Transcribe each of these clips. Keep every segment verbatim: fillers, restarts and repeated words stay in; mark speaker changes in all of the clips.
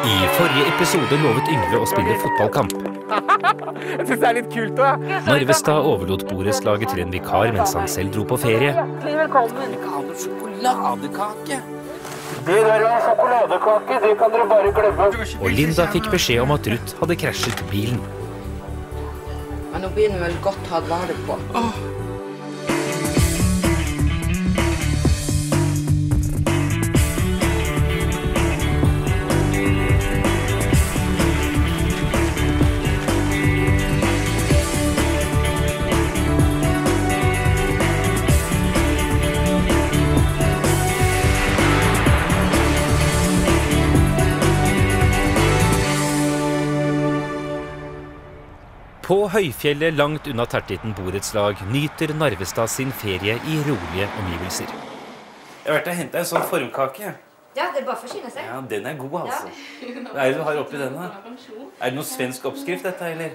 Speaker 1: I forrige episode lovet Yngve å spille fotballkamp.
Speaker 2: Jeg synes det er litt kult også, ja.
Speaker 1: Narvestad overlot borettslaget til en vikar mens han selv dro på ferie.
Speaker 2: Velkommen. Vi kan ha sjokoladekake. Det der er sjokoladekake, det kan dere bare glemme.
Speaker 1: Og Linda fikk beskjed om at Ruth hadde krasjet bilen.
Speaker 3: Men nå begynner vel godt tatt vare på.
Speaker 2: Åh.
Speaker 1: På høyfjellet langt unna Tertitten borettslag nyter Narvestad sin ferie i rolige omgivelser.
Speaker 4: Jeg har vært og hentet en sånn formkake.
Speaker 5: Ja, det er bare for å skynde seg.
Speaker 4: Ja, den er god, altså. Hva er det du har oppi denne? Er det noen svensk oppskrift, dette, eller?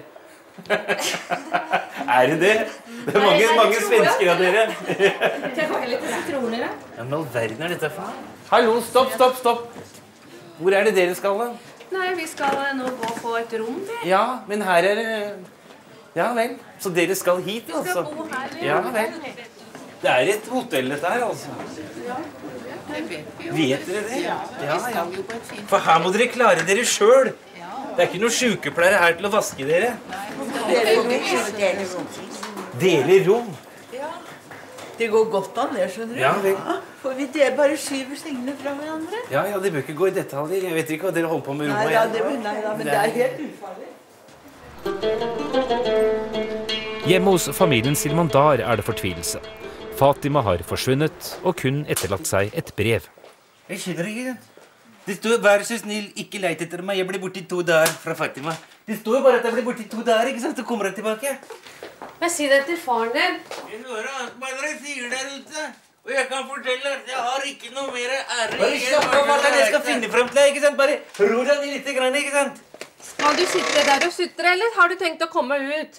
Speaker 4: Er det det? Det er mange, mange svensker av dere.
Speaker 5: Det var litt sitroner, da.
Speaker 4: Ja, men all verden er dette for? Hallo, stopp, stopp, stopp. Hvor er det dere skal da?
Speaker 5: Nei, vi skal nå gå på et rom, det.
Speaker 4: Ja, men her er det... Ja vel, så dere skal hit, altså?
Speaker 5: Vi skal bo her,
Speaker 4: ja. Ja vel. Det er et hotell dette her, altså.
Speaker 3: Ja, det vet vi jo.
Speaker 4: Vet dere det?
Speaker 3: Ja,
Speaker 4: ja,
Speaker 3: vi skal jo på et fint.
Speaker 4: For her må dere klare dere selv. Det er ikke noen sykepleiere her til å vaske dere. Dele rom.
Speaker 3: Ja, det går godt an det, skjønner du.
Speaker 4: Ja, vel.
Speaker 3: For vi det bare skyver sengene fra hverandre.
Speaker 4: Ja, ja, det bør ikke gå i detaljer. Jeg vet ikke hva dere holder på med rommet.
Speaker 3: Nei, da, det, nei da, men det er helt ufarlig.
Speaker 1: Hjemme hos familien Silmandar er det fortvilelse. Fatima har forsvunnet og kun etterlatt seg et brev.
Speaker 4: Jeg skjønner ikke det. Det står, vær så snill, ikke leit etter meg. Jeg ble borte i to dager fra Fatima. Det står bare at jeg ble borte i to dager, ikke sant? Så kommer jeg tilbake.
Speaker 5: Men si det til faren din.
Speaker 6: Jeg hører annet hva dere sier der ute. Og jeg kan fortelle at jeg har ikke noe mer ære.
Speaker 4: Bare slapp av hva jeg skal finne frem til deg, ikke sant? Bare ro deg litt, ikke sant?
Speaker 5: Skal du sitte der og sutre, eller har du tenkt å komme ut?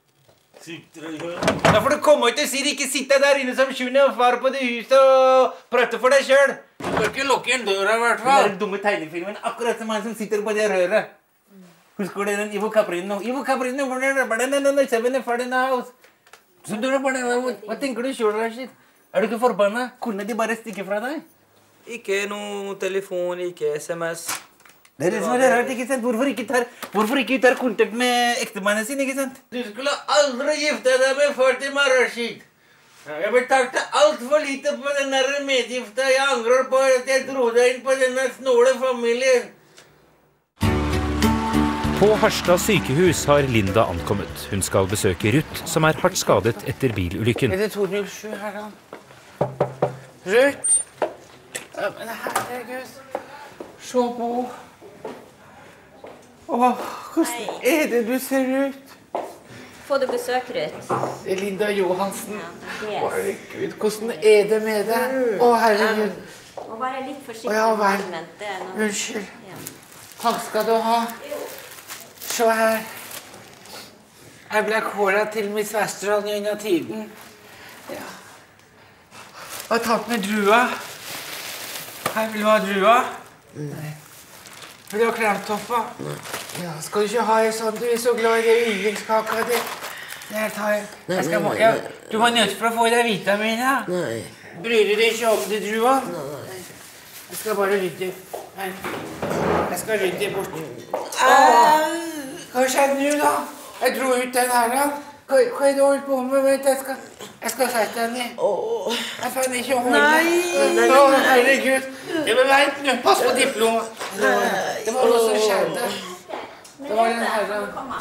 Speaker 4: Da får du komme ut og si det, ikke sitte der inne som tjune og far på det huset og prate for deg selv.
Speaker 6: Du skal ikke lukke en døra i hvert
Speaker 4: Den
Speaker 6: fall.
Speaker 4: der dumme tegnefilmen, akkurat som han som sitter på det røret. Husker du den Ivo Caprino? Ivo Caprino, seven in the house. Så du er bare, hva tenker du selv, Rashid? Er du ikke forbannet? Kunne de bare stikke fra deg?
Speaker 7: Ikke noe telefon, ikke sms.
Speaker 4: Det er det som er rart, ikke sant? Hvorfor ikke tar, hvorfor ikke tar kontakt med ektemannen sin, ikke sant?
Speaker 6: Du skulle aldri gifte deg med Fatima, Rashid. Jeg betalte alt for lite på den der medgifta. Jeg angrer på at jeg dro deg inn på denne snåle familien.
Speaker 1: På Harstad sykehus har Linda ankommet. Hun skal besøke Ruth, som er hardt skadet etter bilulykken.
Speaker 3: Er det to null sju her da? Ruth? Ja, men herregud. Se på. Åh, hvordan er det du ser ut?
Speaker 8: Får du besøk, Ruth?
Speaker 3: Linda Johansen.
Speaker 8: Yes.
Speaker 3: Herregud, hvordan er det med deg? Å, herregud.
Speaker 8: Må være litt forsiktig.
Speaker 3: Å, ja, vel.
Speaker 8: med det er noe-
Speaker 3: Unnskyld.
Speaker 8: Ja.
Speaker 3: Takk skal du ha. Se her. Jeg ble kåret til Miss Vesterdal gjennom tiden. Ja. Jeg har tatt med drua. Her vil du ha drua. Nei. Vil du ha kremtoppa? Ja, skal du ikke ha en sånn? Du er så glad i det yndlingskaka di. Der tar jeg. jeg skal, må, jeg, du var nødt for å få deg vitaminer.
Speaker 7: Nei.
Speaker 3: Bryr du deg ikke om det, drua?
Speaker 7: Nei.
Speaker 3: Jeg skal bare rydde. Her. Jeg skal rydde bort. Åh, hva skjedde nå da? Jeg dro ut den her da. Hva, hva er det du holdt på med? Vet du? Jeg skal, jeg skal sette den i.
Speaker 7: Åh.
Speaker 3: Jeg fann ikke holde.
Speaker 7: Nei.
Speaker 3: Å, herregud. Det var vent nå. Pass på diplomet. Det var noe som skjedde. Det var den her da.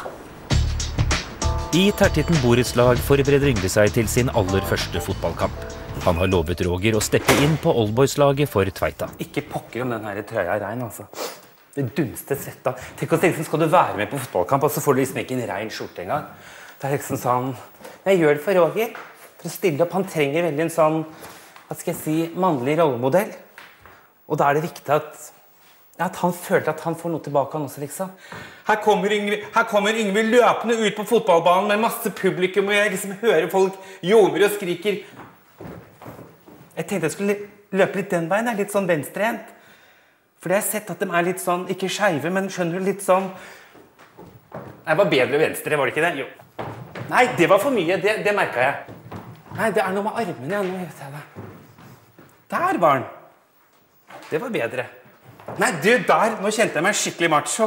Speaker 1: I Tertitten borettslag forbereder Yngve seg til sin aller første fotballkamp. Han har lovet Roger å steppe inn på oldboyslaget for Tveita.
Speaker 4: Ikke pokker om den her trøya er rein, altså. Det dummeste svetta. Tenk å tenke, skal du være med på fotballkamp, og så får du liksom ikke en rein skjorte engang. Det er liksom sånn, jeg gjør det for Roger, for å stille opp. Han trenger veldig en sånn, hva skal jeg si, mannlig rollemodell. Og da er det viktig at, ja, at han føler at han får noe tilbake han også, liksom. Her kommer Yngve, her kommer Yngve løpende ut på fotballbanen med masse publikum, og jeg liksom hører folk jåler og skriker. Jeg tenkte jeg skulle løpe litt den veien, jeg er litt sånn venstrehendt. For jeg har sett at de er litt sånn, ikke skeive, men skjønner du, litt sånn... Jeg var bedre venstre, var det ikke det? Jo. Nei, det var for mye, det, det merket jeg. Nei, det er noe med armene, ja, nå vet jeg det. Der var den. Det var bedre. Nei, du, der, nå kjente jeg meg skikkelig macho.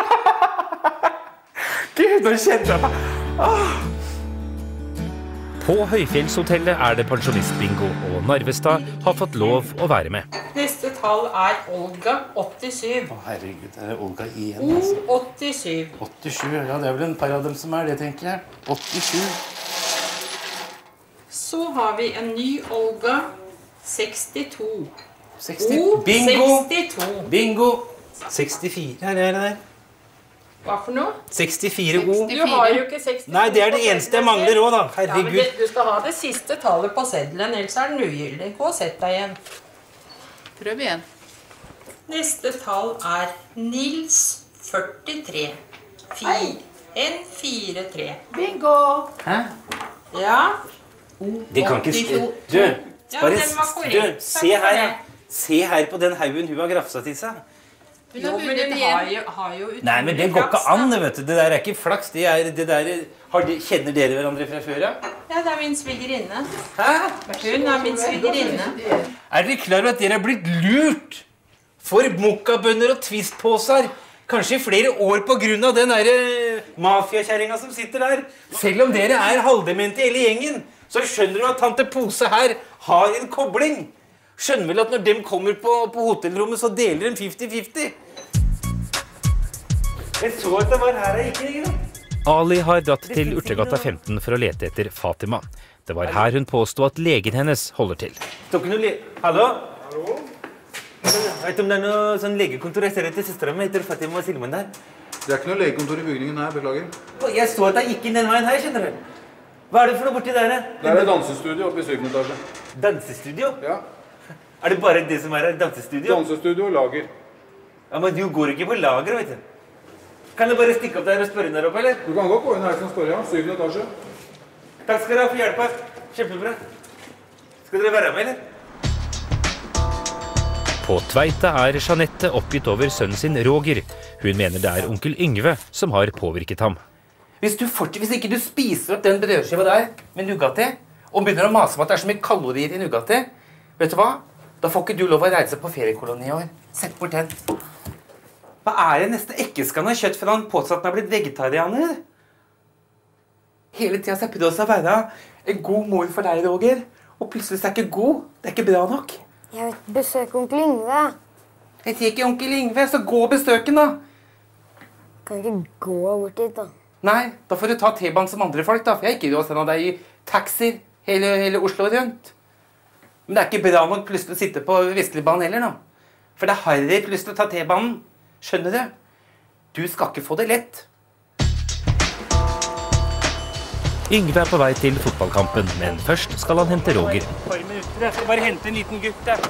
Speaker 4: Gud, nå kjente jeg meg. Åh.
Speaker 1: På Høyfjellshotellet er det pensjonistbingo, og Narvestad har fått lov å være med.
Speaker 9: Neste tall er Olga, åttisju.
Speaker 2: Å herregud, det er Olga igjen,
Speaker 9: O,
Speaker 2: altså.
Speaker 9: åttisju.
Speaker 2: åttisju, ja, det er vel en par av dem som er det, tenker jeg. åttisju.
Speaker 9: Så har vi en ny Olga, sekstito.
Speaker 2: seksti.
Speaker 9: O,
Speaker 2: Bingo!
Speaker 9: sekstito.
Speaker 2: Bingo! sekstifire, er det der?
Speaker 9: Hva for noe?
Speaker 2: sekstifire O.
Speaker 9: Du har jo ikke sekstifire.
Speaker 2: Nei, det er det eneste jeg mangler også, da. Herregud.
Speaker 9: Ja, men det, du skal ha det siste tallet på seddelen, ellers er den ugyldig. Gå og sett deg igjen.
Speaker 5: Prøv igjen.
Speaker 9: Neste tall er Nils, førtitre. en fire tre.
Speaker 5: Bingo!
Speaker 2: Hæ?
Speaker 9: Ja.
Speaker 2: Det kan ikke...
Speaker 9: åttito.
Speaker 2: Du,
Speaker 9: Ja,
Speaker 2: bare...
Speaker 9: den var korrekt.
Speaker 2: Du,
Speaker 9: Takk
Speaker 2: se
Speaker 9: for
Speaker 2: her.
Speaker 9: det.
Speaker 2: Se her på den haugen hun har grafsa til seg.
Speaker 9: Jo, men den har jo, har jo utrolig
Speaker 2: Nei, men det går ikke
Speaker 9: flaks, da.
Speaker 2: an, vet du. Det der er ikke flaks. Det er, det der, har de, kjenner dere hverandre fra før, ja?
Speaker 9: Ja, det er min svigerinne.
Speaker 2: Hæ?
Speaker 9: Hun er min svigerinne.
Speaker 2: Er dere klar over at dere er blitt lurt? For mokkabønner og tvistpåser. Kanskje i flere år på grunn av den der mafiakjæringa som sitter der. Selv om dere er halvdemente hele gjengen, så skjønner du at tante Pose her har en kobling. Skjønner vel at når de kommer på, på hotellrommet, så deler de femti femti. Jeg så at det var her jeg gikk, ikke sant?
Speaker 1: Ali har dratt til Urtegata femten for å lete etter Fatima. Det var her hun påstod at legen hennes holder til.
Speaker 2: Står ikke noe le... Hallo? Hallo? Jeg vet om det er noe sånn legekontor. Jeg ser etter søstera mi. Heter Fatima Silman der.
Speaker 10: Det er ikke noe legekontor i bygningen her, beklager.
Speaker 2: Jeg så at jeg gikk inn den veien her, skjønner du. Hva er det for noe borti der?
Speaker 10: Det er et dansestudio oppe i syvende etasje.
Speaker 2: Dansestudio?
Speaker 10: Ja.
Speaker 2: Er det bare det som er her? Dansestudio?
Speaker 10: Dansestudio og lager.
Speaker 2: Ja, men du går ikke på lager, vet du. Kan du bare stikke opp der og spørre der oppe, eller?
Speaker 10: Du kan godt gå inn her som spørre, ja. Syvende etasje.
Speaker 2: Takk skal dere ha for hjelpa. Kjempebra. Skal dere være med, eller?
Speaker 1: På Tveita er Jeanette oppgitt over sønnen sin Roger. Hun mener det er onkel Yngve som har påvirket ham.
Speaker 2: Hvis, du fort, hvis ikke du spiser opp den brødskiva der med Nugatti, og begynner å mase om at det er så mye kalorier i Nugatti, vet du hva? Da får ikke du lov å reise på feriekoloni i år. Sett bort den. Hva er det neste ekkeskann av kjøtt for han påstår at han er blitt vegetarianer? Hele tiden så prøver jeg å være en god mor for deg, Roger. Og plutselig så er jeg ikke god. Det er ikke bra nok.
Speaker 11: Jeg vil besøke onkel Yngve.
Speaker 2: Jeg sier ikke onkel Yngve, så gå og besøk den da.
Speaker 11: Kan ikke gå bort dit da.
Speaker 2: Nei, da får du ta T-banen som andre folk da. For jeg er ikke råd til å sende deg i taxier hele, hele Oslo rundt. Men det er ikke bra nok plutselig å sitte på Vestlibanen heller nå. For det er harry plutselig å ta T-banen. Skjønner du? Du skal ikke få det lett.
Speaker 1: Yngve er på vei til fotballkampen, men først skal han hente Roger.
Speaker 2: Et par minutter, jeg skal bare hente en liten gutt der.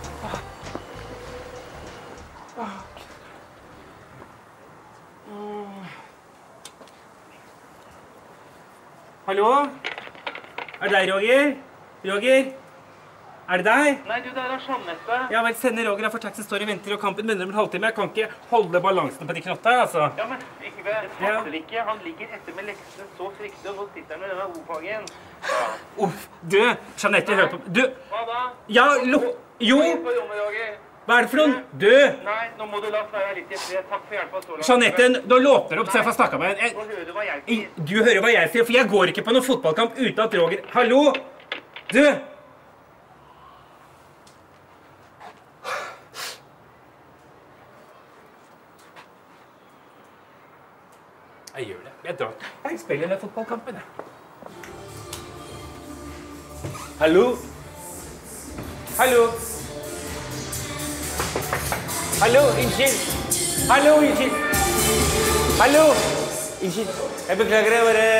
Speaker 2: Hallo? Er det deg, Roger? Roger? Er det deg?
Speaker 6: Nei, du, det er Jeanette.
Speaker 2: Ja, vel, sender Roger, for taxen står i venter, og kampen begynner om en halvtime. Jeg kan ikke holde balansen på de knotta, altså.
Speaker 6: Ja, men Yngve, jeg fatter ikke. Han ligger etter med leksene så fryktelig, og nå sitter han med denne O-fagen. Ja.
Speaker 2: Uff, du, Jeanette, hør på... Du...
Speaker 6: Hva da?
Speaker 2: Ja, lukk... Jo!
Speaker 6: Gå inn på rommet, Roger.
Speaker 2: Hva er det for noe? Du!
Speaker 6: Nei, nå må du la Freya litt i fred. Takk for hjelpa så langt.
Speaker 2: Jeanette, nå låter det opp, så jeg får snakka med henne.
Speaker 6: Nå hører du hva jeg sier.
Speaker 2: Du hører hva jeg sier, for jeg går ikke på noen fotballkamp uten at Roger... Hallo? Du! Jeg gjør det. Jeg drar. Jeg spiller den fotballkampen, jeg. Hallo? Hallo? Hallo, unnskyld. Hallo, unnskyld. Hallo. Unnskyld. Jeg beklager, jeg bare...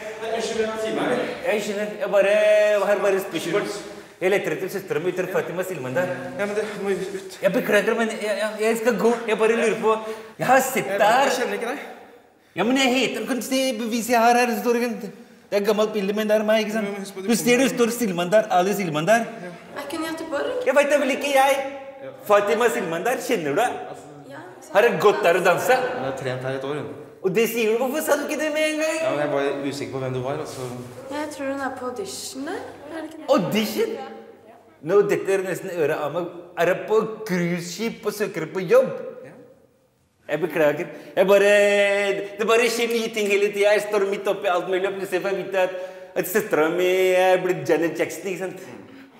Speaker 2: Jeg skjønner. Jeg bare... Jeg har bare spørsmål. Jeg leter etter søsteren min, etter Fatima Silman der.
Speaker 10: Ja, men det må jo ut.
Speaker 2: Jeg beklager, men jeg, jeg, jeg skal gå. Jeg bare lurer på... Jeg har sett deg her.
Speaker 10: Jeg kjenner ikke deg.
Speaker 2: Ja, men jeg heter... Kan du se beviset jeg har her? Det står ikke... Det er et gammelt bilde, men det er meg, ikke sant? Du ser det står Silman der, Ali Silman der.
Speaker 5: Er ikke Göteborg?
Speaker 2: Jeg vet det vel ikke jeg.
Speaker 4: Fatima Silmandar, kjenner du deg? Har det gått der å danse?
Speaker 12: Jeg har trent her et år.
Speaker 4: Og det sier du, hvorfor sa du ikke det med en gang?
Speaker 12: Ja, men jeg var usikker på hvem du var, altså.
Speaker 13: Jeg tror hun er på audition der. Er det ikke det?
Speaker 4: Audition? Nå, dette er nesten øret av meg. Er jeg på cruiseskip og søker på jobb? Jeg beklager. Jeg bare... Det bare skjer nye ting hele tiden. Jeg står midt oppe i alt mulig, og plutselig får jeg vite at, at søsteren min er blitt Janet Jackson, ikke sant?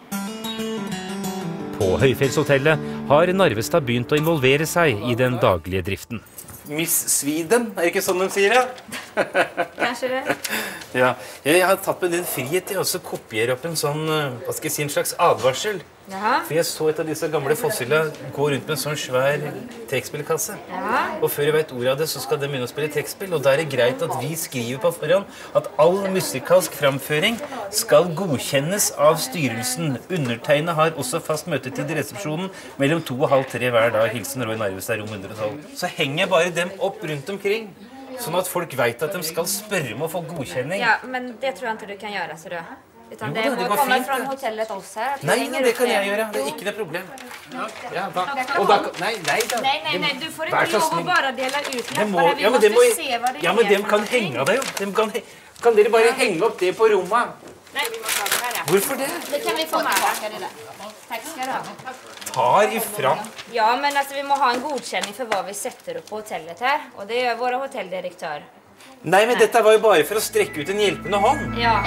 Speaker 1: På Høyfjellshotellet har Narvestad begynt å involvere seg i den daglige driften.
Speaker 2: Miss Sweden, er det ikke sånn de sier det?
Speaker 8: Kanskje det.
Speaker 2: Ja, jeg har tatt med den frihet til å også kopiere opp en sånn, hva skal jeg si, en slags advarsel.
Speaker 8: Jaha.
Speaker 2: For jeg så et av disse gamle fossila gå rundt med en sånn svær trekkspillkasse.
Speaker 8: Jaha.
Speaker 2: Og før jeg vet ordet av det, så skal de begynne å spille trekkspill. Og da er det greit at vi skriver på forhånd at all musikalsk framføring skal godkjennes av styrelsen. Undertegnet har også fast møtetid i resepsjonen mellom to og halv tre hver dag. Hilsen Roy Narvestad, rom hundre og tolv. Så henger jeg bare dem opp rundt omkring, sånn at folk vet at de skal spørre om å få godkjenning.
Speaker 8: Ja, men det tror jeg ikke du kan gjøre, så du. Utan
Speaker 2: Jo,
Speaker 8: det
Speaker 2: det
Speaker 8: må
Speaker 2: går
Speaker 8: komme
Speaker 2: fint,
Speaker 8: fra
Speaker 2: det.
Speaker 8: hotellet oss her.
Speaker 2: Nei, nei, det kan jeg gjøre. Det er ikke noe problem. Ja, da. Og da, nei, nei, da.
Speaker 8: Nei, nei, nei, du får
Speaker 2: Vær
Speaker 8: ikke
Speaker 2: så
Speaker 8: lov å
Speaker 2: snill.
Speaker 8: bare dele ut
Speaker 2: Det
Speaker 8: lapper.
Speaker 2: må,
Speaker 8: Vi
Speaker 2: ja, men det
Speaker 8: måste
Speaker 2: må,
Speaker 8: se hva det
Speaker 2: ja, men
Speaker 8: er
Speaker 2: dem
Speaker 8: for
Speaker 2: kan
Speaker 8: någonting.
Speaker 2: henge av deg jo. Dem kan, he- kan dere bare henge opp det på rommet?
Speaker 8: Nei, vi må ta det her. ja.
Speaker 2: Hvorfor det?
Speaker 8: Det kan vi få med. Takk skal du ha.
Speaker 2: Tar ifra.
Speaker 8: Ja, men alltså, vi må ha en godkjenning for hva vi setter opp på hotellet her. Og det gjør våre hotelldirektør.
Speaker 2: Nei, men dette var jo bare for å strekke ut en hjelpende hånd.
Speaker 8: Ja.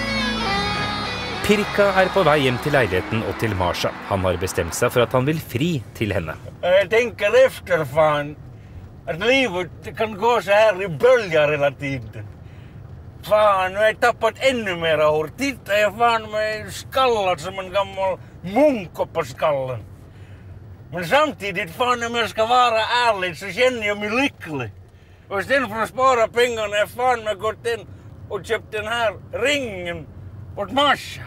Speaker 1: Pirka er på vei hjem til leiligheten og til Marsha. Han har bestemt seg for at han vil fri til henne.
Speaker 6: Jag tänker efter fan att livet kan gå så här i böljar hela tiden. Fan, nu har jag tappat ännu mera hår. Titta, jag fan med skallad som en gammal munk på skallen. Men samtidigt, fan om jag ska vara ärlig så känner jag mig lycklig. Och istället för att spara pengarna har jag fan med gått in och köpt den här ringen åt Marsha.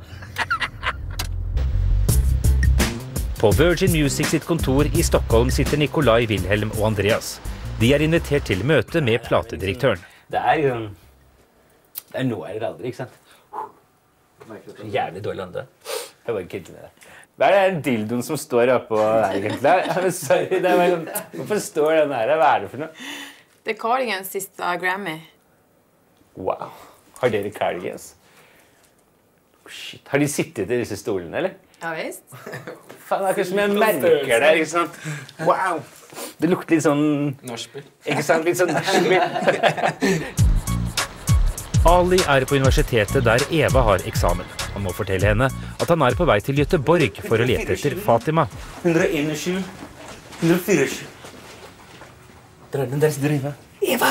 Speaker 1: På Virgin Music sitt kontor i Stockholm sitter Nikolai, Wilhelm og Andreas. De er invitert til møte med platedirektøren.
Speaker 4: Det er jo... Det er nå eller aldri, ikke sant? Så jævlig dårlig ånde. Jeg bare kilte med det. Hva er den dildoen som står oppå der, egentlig? Ja, men sorry, det er bare sånn... Hvorfor står den her? Hva er det for noe?
Speaker 13: Det er Cardigans siste Grammy.
Speaker 4: Wow. Har dere cardigans? Shit. Har de sittet i disse stolene, eller?
Speaker 13: Ja, visst.
Speaker 4: Faen, det er akkurat som jeg merker det, ikke sant? Wow. Det lukter litt sånn...
Speaker 12: Nachspiel.
Speaker 4: Ikke sant? Litt sånn nachspiel.
Speaker 1: Ali er på universitetet der Eva har eksamen. Han må fortelle henne at han er på vei til Göteborg for å lete etter Fatima.
Speaker 4: hundre og tjueen. hundre og tjuefire. Drar den der drive. Eva!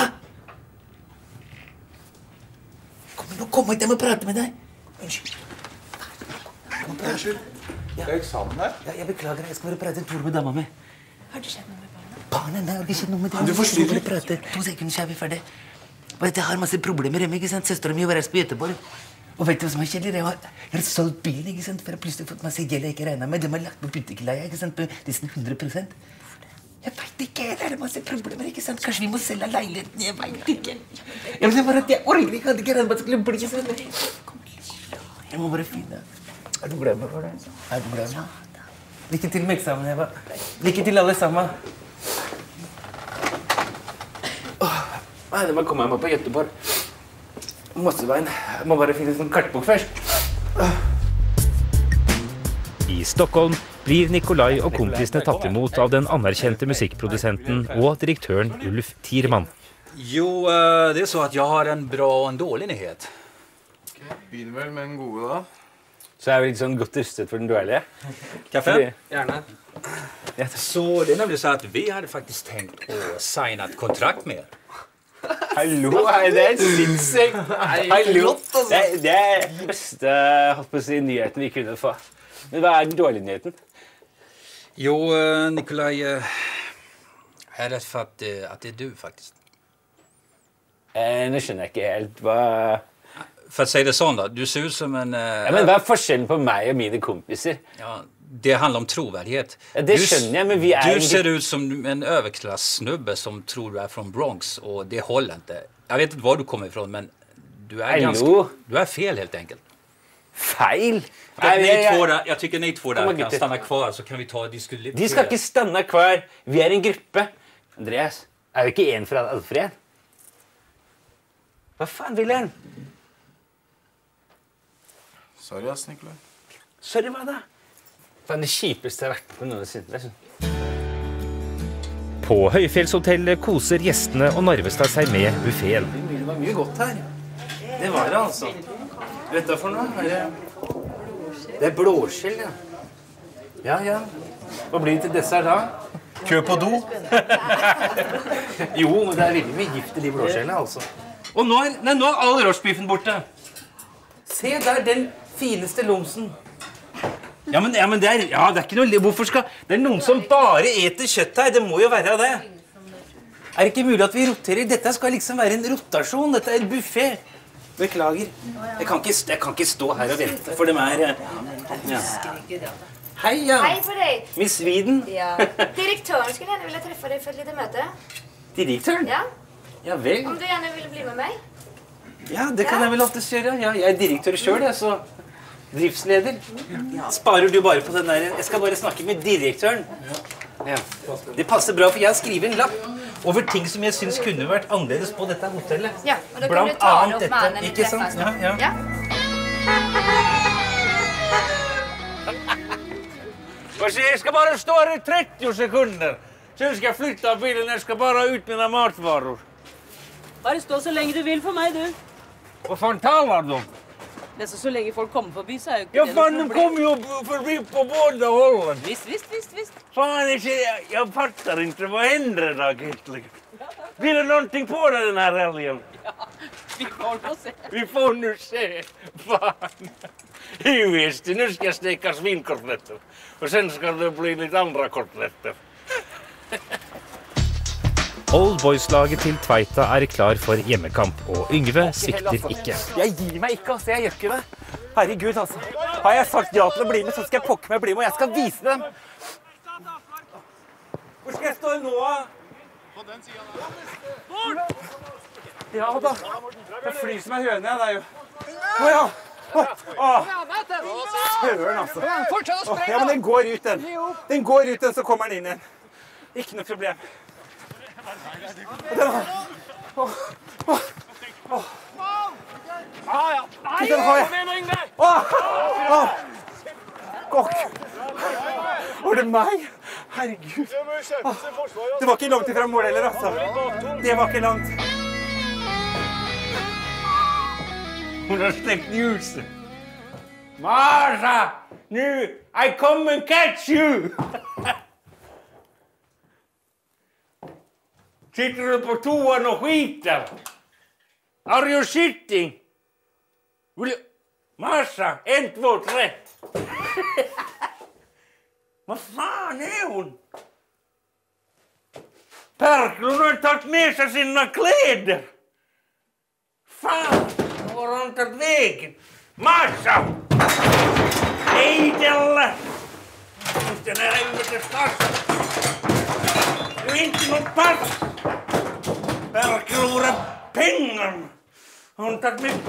Speaker 4: Kom nå, kom hit, jeg må prate med deg. Unnskyld.
Speaker 10: Unnskyld. Det er eksamen her.
Speaker 4: Ja, jeg beklager, jeg skal bare prate et ord med dama mi.
Speaker 13: Har det skjedd noe med barna?
Speaker 4: Barna, nei, har det skjedd noe med det?
Speaker 10: Du forstyrrer.
Speaker 4: Jeg prate. To sekunder, så er vi ferdig. Og jeg har masse problemer hjemme, ikke sant? Søsteren min var reist på Göteborg. Og vet du hva som er kjedelig? Jeg har, jeg har solgt bilen, ikke sant? For jeg har plutselig fått masse gjeld jeg ikke regnet med. De har lagt på butikkleie, ikke sant? På nesten hundre prosent. Jeg vet ikke, det er masse problemer, ikke sant? Kanskje vi må selge leiligheten, jeg vet ikke. Jeg vil bare at jeg orker ikke, hadde ikke regnet med at det skulle bli sånn. Jeg må bare finne. Er du glad for det? Er du glad? Lykke til med eksamen, Eva. Lykke til alle sammen. Åh, nei, det må komme meg på Göteborg. Mosseveien. Jeg må bare finne en sånn kartbok først.
Speaker 1: I Stockholm blir Nikolai og kompisene tatt imot av den anerkjente musikkprodusenten og direktøren Ulf Tierman.
Speaker 14: Jo, eh, det er så at jeg har en bra og en dårlig nyhet.
Speaker 12: Begynner vel med den gode, da.
Speaker 4: Så er vi litt sånn godt rustet for den dårlige.
Speaker 14: Kaffe?
Speaker 12: Gjerne.
Speaker 14: Så det er nemlig så at vi hadde faktisk tenkt å signe et kontrakt med dere.
Speaker 4: Hallo, det er sinnssykt. Hallo. Det er det er den beste, holdt på å si, nyheten vi kunne få. Men hva er den dårlige nyheten?
Speaker 14: Jo, eh, Nikolai, eh, jeg er redd for at, eh, at det er du, faktisk.
Speaker 4: Eh, nå skjønner jeg ikke helt hva...
Speaker 14: For å si det sånn da, du ser ut som en... eh,
Speaker 4: Ja, men hva er forskjellen på meg og mine kompiser?
Speaker 14: Ja, det handler om troverdighet.
Speaker 4: Ja, det
Speaker 14: Du s-
Speaker 4: skjønner jeg, men vi er...
Speaker 14: Du ser ut som en överklassnubbe som tror du er fra Bronx, og det holder ikke. Jeg vet ikke hvor du kommer ifrån, men du er
Speaker 4: Hallo?
Speaker 14: ganske... Du er fel, helt enkelt.
Speaker 4: Feil!
Speaker 14: Nej,
Speaker 4: Det-
Speaker 14: ni
Speaker 4: jeg-
Speaker 14: två där, jag tycker ni två
Speaker 4: Kom
Speaker 14: där
Speaker 4: igen,
Speaker 14: kan
Speaker 4: gutter.
Speaker 14: stanna kvar så kan vi ta och diskutera.
Speaker 4: De skal ikke stanne kvar. Vi er en gruppe. Andreas, er vi ikke en fra Alfred? Hva faen vil han?
Speaker 12: Sorry, ass, Nikolai.
Speaker 4: Sorry, hva da? Faen, det kjipeste jeg har vært på noensinne.
Speaker 1: På Høyfjellshotellet koser gjestene og Narvestad seg med buffeten.
Speaker 2: Det var mye godt her. Det var det, altså. Vet du hva for noe? Er det... det er blåskjell, ja. Ja, ja. Hva blir det til dessert da? Kø på do? Jo, men det er veldig mye gift i de blåskjellene, altså. Og nå er, nei, nå er all roastbiffen borte. Se der, den fineste lomsen. Ja, men, ja, men det er, ja, det er ikke noe... Hvorfor skal... Det er noen som bare eter kjøtt her. Det må jo være det. Er det ikke mulig at vi roterer? Dette skal liksom være en rotasjon. Dette er en buffet. Beklager. Jeg kan ikke, jeg kan ikke stå her og vente, for dem er... Ja. Hei, ja.
Speaker 8: Hei på deg.
Speaker 2: Miss Sweden.
Speaker 8: Ja. Direktøren skulle gjerne ville treffe deg for et lite møte.
Speaker 2: Direktøren?
Speaker 8: Ja.
Speaker 2: Ja vel.
Speaker 8: Om du gjerne ville bli med meg?
Speaker 2: Ja, det kan jeg vel alltid gjøre. Ja, jeg er direktør selv, jeg, så... Driftsleder. Sparer du bare på den der? Jeg skal bare snakke med direktøren. Ja. Det passer bra, for jeg har skrivet en lapp over ting som jeg synes kunne vært annerledes på dette hotellet.
Speaker 8: Ja, og da kan
Speaker 2: Blant
Speaker 8: du ta det
Speaker 2: annet
Speaker 8: opp
Speaker 2: dette,
Speaker 8: med han når vi
Speaker 2: ikke sant?
Speaker 8: treffes.
Speaker 2: Ja, ja.
Speaker 6: Jag ska bara stå här i trettio sekunder. Sen ska jag flytta bilen. Jag ska bara ut mina matvaror.
Speaker 15: Bare stå så lenge du vil for meg, du.
Speaker 6: Vad fan talar du om?
Speaker 15: Det er så, så lenge folk kommer forbi, så er jo ikke
Speaker 6: Ja,
Speaker 15: det
Speaker 6: fan,
Speaker 15: noe
Speaker 6: de
Speaker 15: problem.
Speaker 6: kommer ju förbi på båda hållen.
Speaker 15: Visst, visst, visst, visst.
Speaker 6: Fan, jag, jag fattar inte. Vad händer då egentligen? Blir det någonting på det den här helgen?
Speaker 15: Ja, vi får nå se.
Speaker 6: Vi får nu se. Fan. I visst, nu ska jag steka svinkotletter. Och sen ska det bli lite andra kotletter.
Speaker 1: Old Boys-laget til Tveita er klar for hjemmekamp, og Yngve svikter ikke.
Speaker 4: Jeg gir meg ikke, altså. Jeg gjør ikke det. Herregud, altså. Har jeg sagt ja til å bli med, så skal jeg pokke meg bli med, og jeg skal vise dem.
Speaker 6: Hvor skal jeg stå nå?
Speaker 12: På den siden der.
Speaker 4: Ja da. Det flyr som en høne, det er jo. Å ja. Åh. Søren, altså. Åh, ja, men den går ut, den. Den går ut, den, så kommer den inn igjen. Ikke noe problem. Den har Åh. Åh. Åh. Den har jeg. Åh. Åh. Kokk. Var det meg? Herregud. Åh. Det var ikke langt ifra mål heller, altså. Det var ikke langt.
Speaker 6: Hon har släckt ljuset. Marsa! Nu! I come and catch you! Sitter du på toan och skiter? Are you shitting? Vill du... Marsa! En, två, tre! Vad fan är hon? Perklund har tagit med sig sina kläder! Fan! Var har hon tagit vägen? Marsa! Eidella! Inte nära helvetespass! Det är inte något pass! Där förlorar pengar! Har hon tagit med...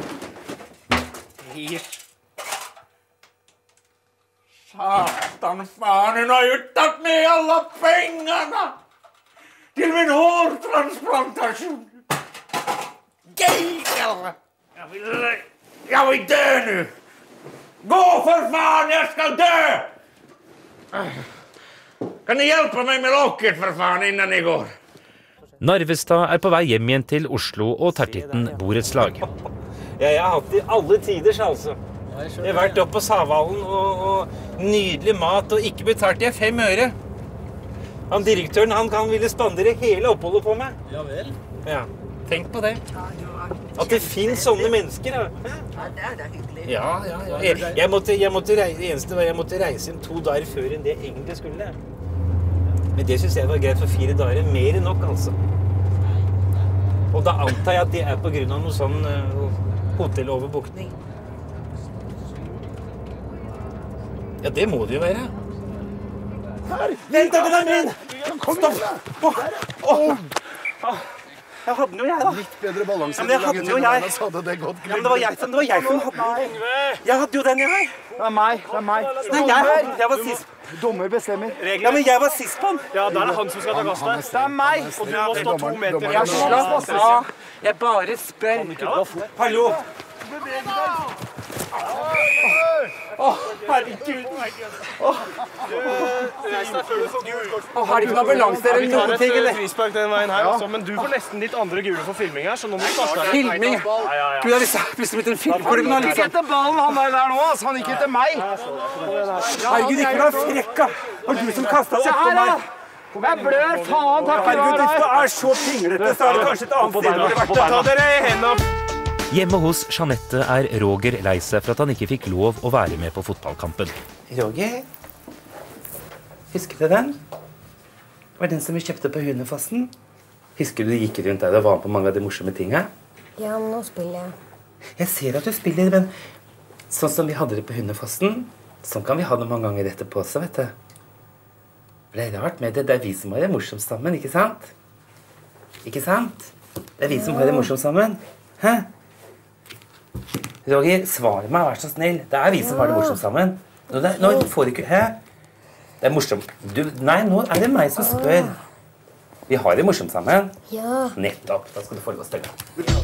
Speaker 6: Satan, fan, hon har ju tagit med alla pengarna! Till min hårtransplantation! Geijalla! Jag vill... Jag vill dö nu! Gå för fan, jag ska dö! Kan ni hjälpa mig med locket för fan innan ni går?
Speaker 1: Narvestad er på vei hjem igjen til Oslo og Tertitten borettslag.
Speaker 2: Ja, jeg har hatt det i alle tiders, altså. Jeg har vært oppe på Savalen og, og nydelig mat og ikke betalt jeg fem øre. Han direktøren, han kan ville spandere hele oppholdet på meg.
Speaker 14: Ja vel.
Speaker 2: Ja, tenk på det. At det finnes sånne mennesker. Da.
Speaker 15: Ja, det er da hyggelig.
Speaker 2: Ja, ja, ja. Jeg, jeg, måtte, jeg måtte reise, det eneste var jeg måtte reise inn to dager før enn det egentlig skulle. Men det synes jeg var greit for fire dager. Mer enn nok, altså. Og da antar jeg at det er på grunn av noe sånn uh, hotelloverbukning. Ja, det må det jo være.
Speaker 4: Her! Vent, den er min! Stopp! Åh! Åh! Jeg hadde den jo jeg, da.
Speaker 16: Litt bedre balanse.
Speaker 4: Ja, men jeg hadde den jo jeg.
Speaker 16: Så hadde det gått.
Speaker 4: Ja, men det var jeg som, det var jeg som hadde den. Jeg hadde jo den, jeg.
Speaker 16: Det er meg, det er meg.
Speaker 4: Nei, jeg, hadde, jeg var sist.
Speaker 16: Dommer bestemmer.
Speaker 4: Ja, men jeg var sist på den.
Speaker 17: Ja, da er det han som skal ta gassen.
Speaker 16: Det er meg.
Speaker 17: Og du må stå to meter.
Speaker 16: Jeg
Speaker 4: slapp, ja, jeg bare spør. Hallo.
Speaker 17: Åh, herregud. Åh,
Speaker 4: har de ikke noe balanse eller noen ting, eller?
Speaker 17: Frispark den veien her, altså. Men du får nesten ditt andre gule for filming her, så nå må du starte.
Speaker 4: Filming? Gud, jeg visste plutselig blitt en filmklubb nå,
Speaker 16: Han gikk etter ballen, han der der nå, altså. Han gikk etter meg.
Speaker 4: Herregud, ikke vær frekka. Var du som kastet det opp på meg?
Speaker 16: Jeg blør, faen, takk for
Speaker 4: Herregud, hvis du er så pinglete, så er det kanskje et annet sted hvor det vært. Ta dere i hendene.
Speaker 1: Hjemme hos Jeanette er Roger lei seg for at han ikke fikk lov å være med på fotballkampen.
Speaker 4: Roger, husker du den? Var den som vi kjøpte på Hundefossen? Husker du du gikk rundt der og var med på mange av de morsomme tingene?
Speaker 11: Ja, men nå spiller jeg.
Speaker 4: Jeg ser at du spiller, men sånn som vi hadde det på Hundefossen, sånn kan vi ha det mange ganger etterpå også, vet du. Det er rart med det, det er vi som har det morsomt sammen, ikke sant? Ikke sant? Det er vi som har det morsomt sammen. Hæ? Roger, svar meg, vær så snill. Det er vi som har det morsomt sammen. Nå, det, nå får du ikke... Hæ? Det er morsomt. Du, nei, nå er det meg som spør. Vi har det morsomt sammen.
Speaker 11: Ja.
Speaker 4: Nettopp. Da skal du få lov å stelle.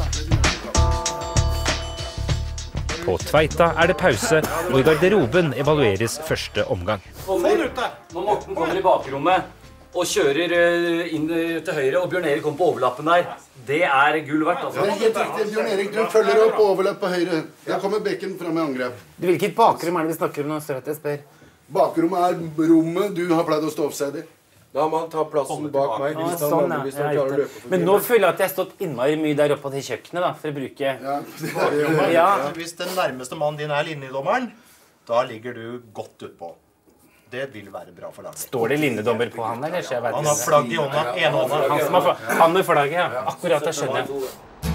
Speaker 1: På Tveita er det pause, og i garderoben evalueres første omgang.
Speaker 7: Kommer, når Morten kommer i bakrommet og kjører inn til høyre, og Bjørn Erik kommer på overlappen der, det er gull verdt, altså.
Speaker 16: Det er helt riktig, Bjørn Erik, du følger opp overlapp på høyre. Der kommer bekken frem i angrep.
Speaker 4: Du, hvilket bakrom er det vi snakker om nå, så vet jeg spør?
Speaker 16: Bakrommet er rommet du har pleid å stå offside i. Da må han ta plassen bak meg.
Speaker 4: Ah, sånn, ja. Jeg har gjort det. Men nå føler jeg at jeg har stått innmari mye der oppe på det kjøkkenet, da, for å bruke...
Speaker 16: Ja, det er det.
Speaker 4: Ja.
Speaker 18: Hvis den nærmeste mannen din er linjedommeren, da ligger du godt utpå. Det vil være bra for laget.
Speaker 4: Står det linjedommer på han, eller? Jeg vet
Speaker 18: han har flagg i hånda, en hånda.
Speaker 4: Han som har flagg, han med flagget, ja. Akkurat, det skjønner jeg.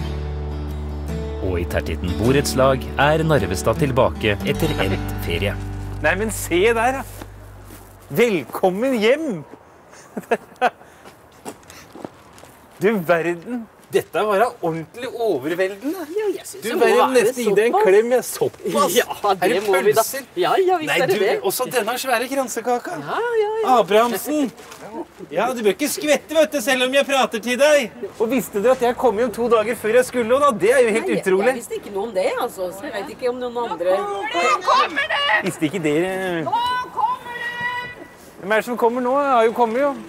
Speaker 1: Og i Tertitten borettslag er Narvestad tilbake etter endt ferie.
Speaker 2: Nei, men se der, da. Velkommen hjem! Du verden, dette var da ordentlig overveldende.
Speaker 15: Ja, jeg synes
Speaker 2: du
Speaker 15: det
Speaker 2: verden,
Speaker 15: må være
Speaker 2: nesten gi deg en klem, jeg såpass.
Speaker 15: Ja, det, det må vi da. Ja, ja, visst
Speaker 2: Nei,
Speaker 15: er det
Speaker 2: du,
Speaker 15: det.
Speaker 2: også denne svære kransekaka.
Speaker 15: Ja, ja, ja.
Speaker 2: Abrahamsen. Ja, du bør ikke skvette, vet du, selv om jeg prater til deg. Og visste du at jeg kom hjem to dager før jeg skulle, og da, det er jo helt
Speaker 15: Nei,
Speaker 2: utrolig.
Speaker 15: Jeg visste ikke noe om det, altså. Så jeg vet ikke om noen andre...
Speaker 2: Nå kommer det! Visste ikke dere...
Speaker 15: Nå kommer det!
Speaker 2: Hvem er det som kommer nå? Jeg har jo kommet, jo.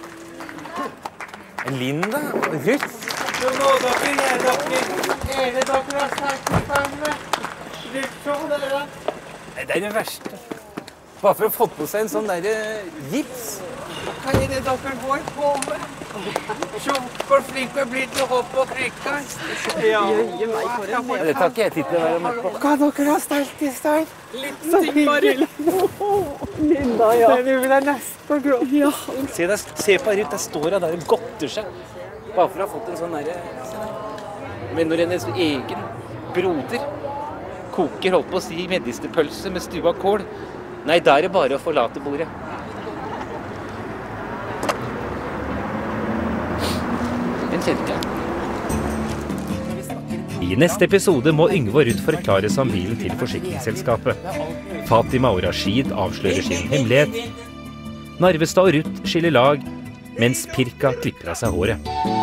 Speaker 2: Linda og Ruth.
Speaker 3: Så nå dere, jeg dere. Hele dere har snakket sammen. Ruth, så dere.
Speaker 2: Nei, det er det verste. Bare for å få på seg en sånn der gips.
Speaker 3: Hva er det dere går på med? Så for flink å bli til å hoppe og krykke.
Speaker 2: Ja.
Speaker 4: Det tar ikke jeg tid til å være med på.
Speaker 3: Hva dere har stelt i stein?
Speaker 15: Liten ting bare. Linda, ja.
Speaker 3: Den er vel nesten grå.
Speaker 15: Ja.
Speaker 2: Se, der, se på Ruth, der står hun der og godter seg. Bare for å ha fått en sånn der... Men når hennes egen broder koker, holdt på å si, medisterpølse med stua kål, nei, da er det bare å forlate bordet. Den kjente jeg.
Speaker 1: I neste episode må Yngve og Ruth forklare seg om bilen til forsikringsselskapet. Fatima og Rashid avslører sin hemmelighet. Narvestad og Ruth skiller lag, mens Pirka klipper av seg håret.